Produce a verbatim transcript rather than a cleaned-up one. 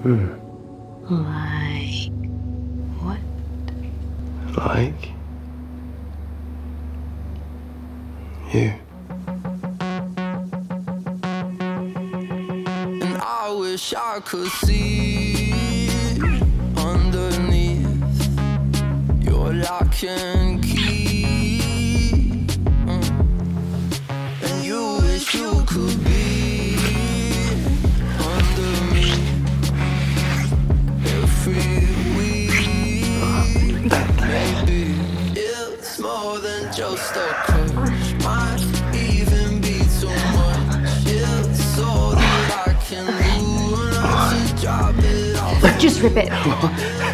Hmm. Like what? Like you. And I wish I could see underneath your lock and key. Mm. And you wish you could be under me every week. Maybe it's more than just a crush. Might even be too much. It's all that I can do. And I should drop it off. Just rip it.